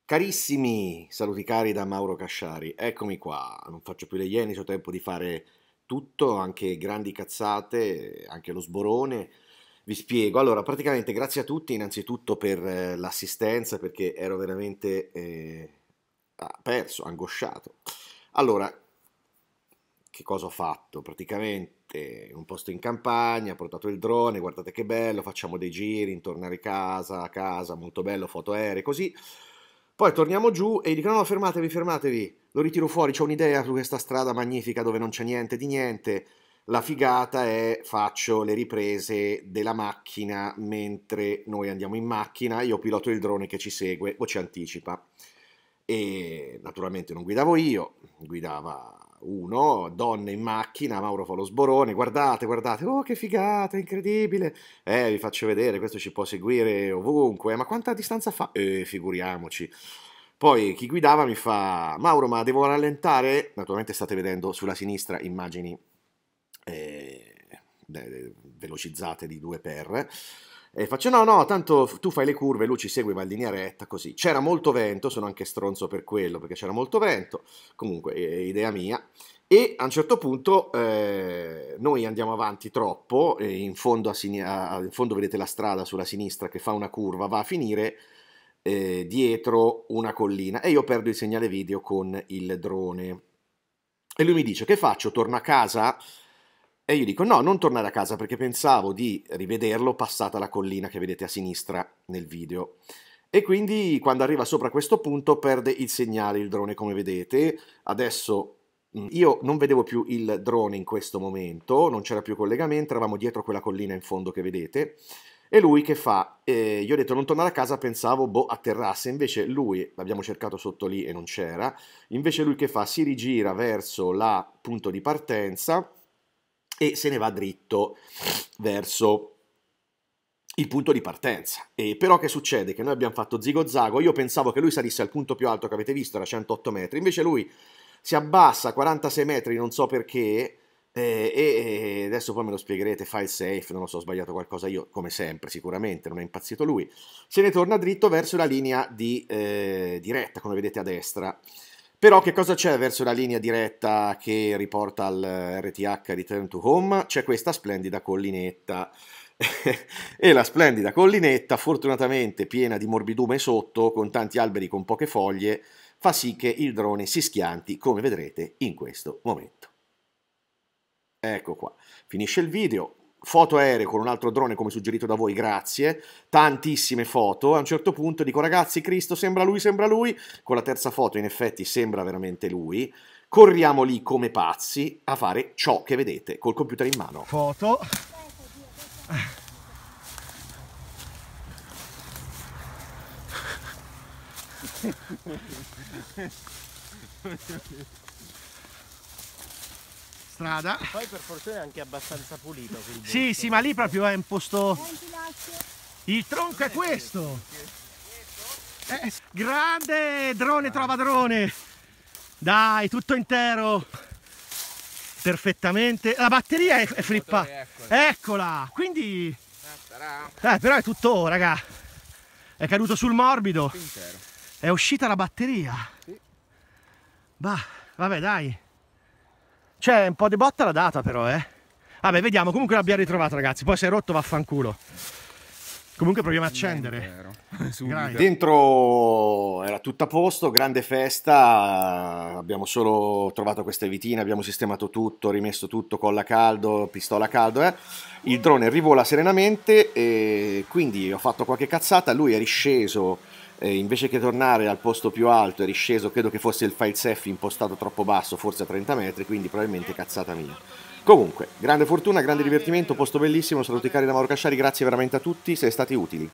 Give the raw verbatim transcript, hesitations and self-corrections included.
Carissimi, saluti cari da Mauro Casciari, eccomi qua, non faccio più le iene, ho tempo di fare tutto, anche grandi cazzate, anche lo sborone. Vi spiego, allora praticamente grazie a tutti innanzitutto per eh, l'assistenza perché ero veramente eh, ah, perso, angosciato. Allora, che cosa ho fatto? Praticamente un posto in campagna, ho portato il drone, guardate che bello, facciamo dei giri, intorno a casa, a casa, molto bello, foto aeree, così. Poi torniamo giù e dicono no, fermatevi, fermatevi, lo ritiro fuori, c'ho un'idea su questa strada magnifica dove non c'è niente di niente. La figata è faccio le riprese della macchina mentre noi andiamo in macchina, io piloto il drone che ci segue o ci anticipa. E naturalmente non guidavo io, guidava uno, donne in macchina, Mauro fa lo sborone, guardate, guardate, oh che figata, incredibile, eh vi faccio vedere, questo ci può seguire ovunque, ma quanta distanza fa? Eh, figuriamoci. Poi chi guidava mi fa, Mauro ma devo rallentare? Naturalmente state vedendo sulla sinistra immagini eh, velocizzate di due per. E faccio no, no, tanto tu fai le curve, lui ci segue, va in linea retta, così. C'era molto vento, sono anche stronzo per quello, perché c'era molto vento, comunque è idea mia. E a un certo punto eh, noi andiamo avanti troppo, e in fondo, a sin- a- in fondo vedete la strada sulla sinistra che fa una curva, va a finire eh, dietro una collina e io perdo il segnale video con il drone. E lui mi dice, che faccio? Torno a casa? E io dico no, non tornare a casa perché pensavo di rivederlo passata la collina che vedete a sinistra nel video. E quindi quando arriva sopra questo punto perde il segnale il drone come vedete. Adesso mh, io non vedevo più il drone in questo momento, non c'era più collegamento, eravamo dietro quella collina in fondo che vedete. E lui che fa? Eh, io ho detto non tornare a casa, pensavo boh atterrasse, invece lui, l'abbiamo cercato sotto lì e non c'era, invece lui che fa? Si rigira verso la punto di partenza e se ne va dritto verso il punto di partenza. E però che succede? Che noi abbiamo fatto zigo zago, io pensavo che lui salisse al punto più alto che avete visto, era centootto metri, invece lui si abbassa a quarantasei metri, non so perché, eh, e, e adesso poi me lo spiegherete, fa il safe, non lo so, ho sbagliato qualcosa io, come sempre, sicuramente, non è impazzito lui, se ne torna dritto verso la linea di eh, diretta, come vedete a destra. Però che cosa c'è verso la linea diretta che riporta al R T H Return to Home? C'è questa splendida collinetta. E la splendida collinetta, fortunatamente piena di morbidume sotto, con tanti alberi con poche foglie, fa sì che il drone si schianti, come vedrete in questo momento. Ecco qua, finisce il video. Foto aeree con un altro drone come suggerito da voi, grazie, tantissime foto, a un certo punto dico ragazzi Cristo sembra lui, sembra lui, con la terza foto in effetti sembra veramente lui, corriamo lì come pazzi a fare ciò che vedete col computer in mano. Foto. Strada. Poi per fortuna è anche abbastanza pulito. Sì, sì, ma lì proprio è un posto. Il tronco è questo. Eh, grande drone trova drone. Dai, tutto intero. Perfettamente. La batteria è, è flippata. Eccola. Quindi. Eh, però è tutto, raga. È caduto sul morbido. È uscita la batteria. Bah, vabbè, dai. C'è un po' di botta la data però, eh. Vabbè, vediamo, comunque l'abbiamo ritrovato ragazzi, poi se è rotto vaffanculo. Comunque proviamo a accendere. Dentro era tutto a posto, grande festa, abbiamo solo trovato queste vitine, abbiamo sistemato tutto, rimesso tutto, colla a caldo, pistola a caldo, eh. Il drone rivola serenamente e quindi ho fatto qualche cazzata, lui è risceso. Eh, invece che tornare al posto più alto è risceso, credo che fosse il file safe impostato troppo basso, forse a trenta metri, quindi probabilmente cazzata mia. Comunque, grande fortuna, grande divertimento, posto bellissimo, saluti cari da Mauro Casciari, grazie veramente a tutti, siete stati utili.